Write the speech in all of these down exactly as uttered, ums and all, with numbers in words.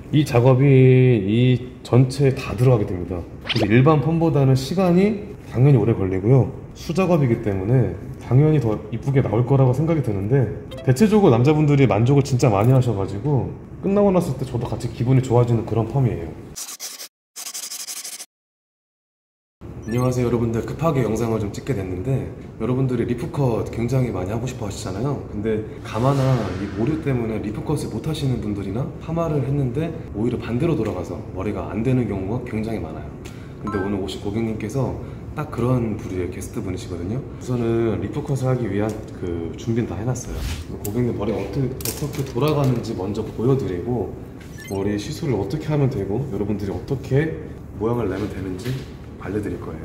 이 작업이 이 전체에 다 들어가게 됩니다. 그래서 일반 펌보다는 시간이 당연히 오래 걸리고요. 수작업이기 때문에 당연히 더 이쁘게 나올 거라고 생각이 드는데, 대체적으로 남자분들이 만족을 진짜 많이 하셔가지고 끝나고 났을 때 저도 같이 기분이 좋아지는 그런 펌이에요. 안녕하세요 여러분들. 급하게 영상을 좀 찍게 됐는데, 여러분들이 리프컷 굉장히 많이 하고 싶어 하시잖아요. 근데 가마나 이 모류 때문에 리프컷을 못 하시는 분들이나 파마를 했는데 오히려 반대로 돌아가서 머리가 안 되는 경우가 굉장히 많아요. 근데 오늘 오신 고객님께서 딱 그런 부류의 게스트 분이시거든요. 우선은 리프컷을 하기 위한 그 준비는 다 해놨어요. 고객님 머리가 어떻게, 어떻게 돌아가는지 먼저 보여드리고, 머리 시술을 어떻게 하면 되고 여러분들이 어떻게 모양을 내면 되는지 알려드릴 거예요.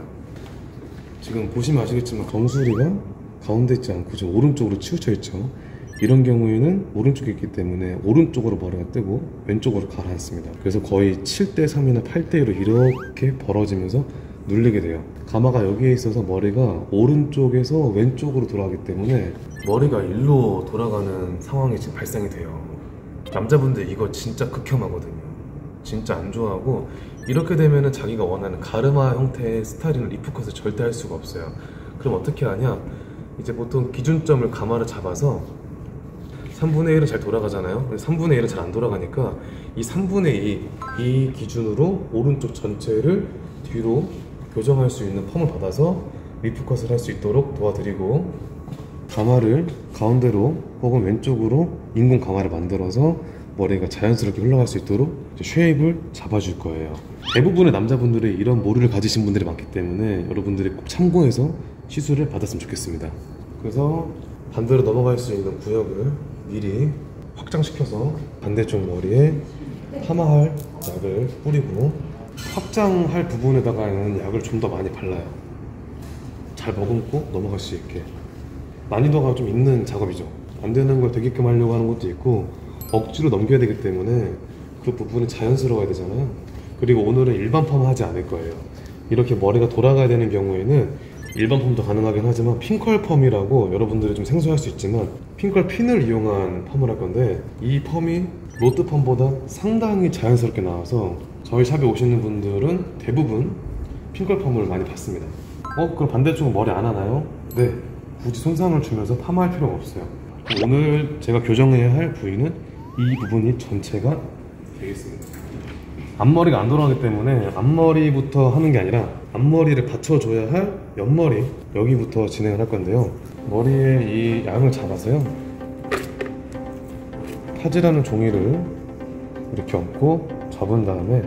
지금 보시면 아시겠지만 검술이가 가운데 있지 않고 지금 오른쪽으로 치우쳐 있죠. 이런 경우에는 오른쪽에 있기 때문에 오른쪽으로 머리가 뜨고 왼쪽으로 가라앉습니다. 그래서 거의 칠 대 삼이나 팔 대 이로 이렇게 벌어지면서 눌리게 돼요. 가마가 여기에 있어서 머리가 오른쪽에서 왼쪽으로 돌아가기 때문에 머리가 일로 돌아가는 상황이 지금 발생이 돼요. 남자분들 이거 진짜 극혐하거든요. 진짜 안 좋아하고, 이렇게 되면은 자기가 원하는 가르마 형태의 스타일링 리프컷을 절대 할 수가 없어요. 그럼 어떻게 하냐, 이제 보통 기준점을 가마를 잡아서 삼분의 일은 잘 돌아가잖아요. 삼분의 일은 잘 안 돌아가니까 이 삼분의 이, 이 기준으로 오른쪽 전체를 뒤로 교정할 수 있는 펌을 받아서 리프컷을 할 수 있도록 도와드리고, 가마를 가운데로 혹은 왼쪽으로 인공 가마를 만들어서 머리가 자연스럽게 흘러갈 수 있도록 쉐입을 잡아줄 거예요. 대부분의 남자분들이 이런 모류를 가지신 분들이 많기 때문에 여러분들이 꼭 참고해서 시술을 받았으면 좋겠습니다. 그래서 반대로 넘어갈 수 있는 구역을 미리 확장시켜서 반대쪽 머리에 파마할 약을 뿌리고, 확장할 부분에다가는 약을 좀 더 많이 발라요. 잘 머금고 넘어갈 수 있게. 난이도가 좀 있는 작업이죠. 안 되는 걸 되게끔 하려고 하는 것도 있고, 억지로 넘겨야 되기 때문에 그 부분이 자연스러워야 되잖아요. 그리고 오늘은 일반 펌 하지 않을 거예요. 이렇게 머리가 돌아가야 되는 경우에는 일반 펌도 가능하긴 하지만 핑컬 펌이라고, 여러분들이 좀 생소할 수 있지만 핑컬 핀을 이용한 펌을 할 건데, 이 펌이 로드 펌보다 상당히 자연스럽게 나와서 저희 샵에 오시는 분들은 대부분 핑컬 펌을 많이 받습니다. 어? 그럼 반대쪽은 머리 안 하나요? 네, 굳이 손상을 주면서 파마할 필요가 없어요. 오늘 제가 교정해야 할 부위는 이 부분이 전체가 되겠습니다. 앞머리가 안 돌아가기 때문에 앞머리부터 하는 게 아니라 앞머리를 받쳐줘야 할 옆머리, 여기부터 진행을 할 건데요. 머리에 이 양을 잡아서요, 파지라는 종이를 이렇게 얹고 잡은 다음에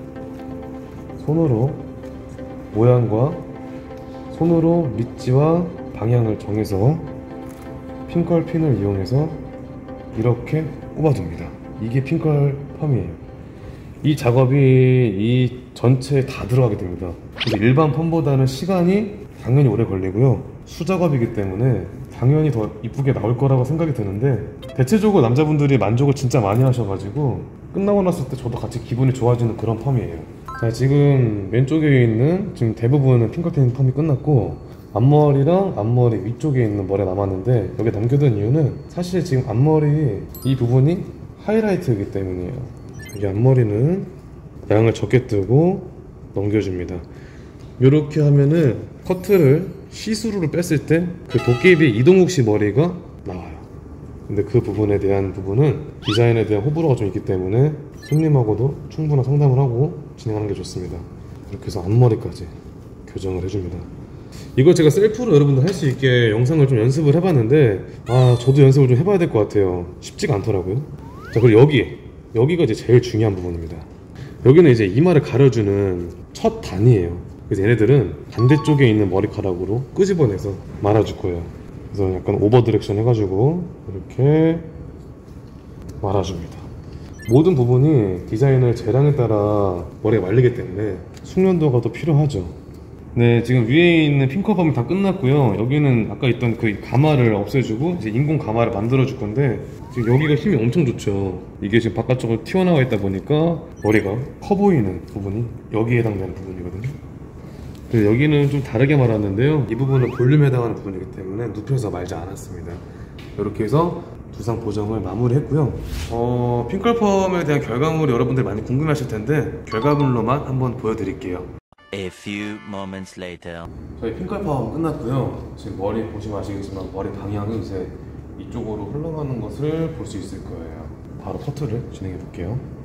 손으로 모양과 손으로 밑지와 방향을 정해서 핑컬 핀을 이용해서 이렇게 꼽아줍니다. 이게 핑컬 펌이에요. 이 작업이 이 전체에 다 들어가게 됩니다. 그래서 일반 펌보다는 시간이 당연히 오래 걸리고요. 수작업이기 때문에 당연히 더 이쁘게 나올 거라고 생각이 드는데, 대체적으로 남자분들이 만족을 진짜 많이 하셔가지고 끝나고 났을 때 저도 같이 기분이 좋아지는 그런 펌이에요. 자, 지금 왼쪽에 있는 지금 대부분은 핑컬 핀 펌이 끝났고, 앞머리랑 앞머리 위쪽에 있는 머리가 남았는데, 여기 남겨둔 이유는 사실 지금 앞머리 이 부분이 하이라이트이기 때문이에요. 여기 앞머리는 양을 적게 뜨고 넘겨줍니다. 이렇게 하면은 커트를 시스루를 뺐을 때 그 도깨비 이동욱 씨 머리가 나와요. 근데 그 부분에 대한 부분은 디자인에 대한 호불호가 좀 있기 때문에 손님하고도 충분한 상담을 하고 진행하는 게 좋습니다. 이렇게 해서 앞머리까지 교정을 해줍니다. 이거 제가 셀프로 여러분들 할 수 있게 영상을 좀 연습을 해봤는데, 아 저도 연습을 좀 해봐야 될 것 같아요. 쉽지가 않더라고요. 자, 그리고 여기 여기가 이제 제일 중요한 부분입니다. 여기는 이제 이마를 가려주는 첫 단이에요. 그래서 얘네들은 반대쪽에 있는 머리카락으로 끄집어내서 말아줄 거예요. 그래서 약간 오버 디렉션 해가지고 이렇게 말아줍니다. 모든 부분이 디자이너의 재량에 따라 머리가 말리기 때문에 숙련도가 더 필요하죠. 네, 지금 위에 있는 핑컬 펌이 다 끝났고요. 여기는 아까 있던 그 가마를 없애주고 이제 인공 가마를 만들어 줄 건데, 지금 여기가 힘이 엄청 좋죠. 이게 지금 바깥쪽으로 튀어나와 있다 보니까 머리가 커 보이는 부분이 여기에 해당되는 부분이거든요. 그래서 여기는 좀 다르게 말았는데요, 이 부분은 볼륨에 해당하는 부분이기 때문에 눕혀서 말지 않았습니다. 이렇게 해서 두상 보정을 마무리했고요. 어, 핑클펌에 대한 결과물을 여러분들 많이 궁금해하실 텐데 결과물로만 한번 보여드릴게요. A few moments later. 저희 핑클펌 끝났고요. 지금 머리 보시면 아시겠지만 머리 방향이 이제 이쪽으로 흘러가는 것을 볼 수 있을 거예요. 바로 커트를 진행해 볼게요.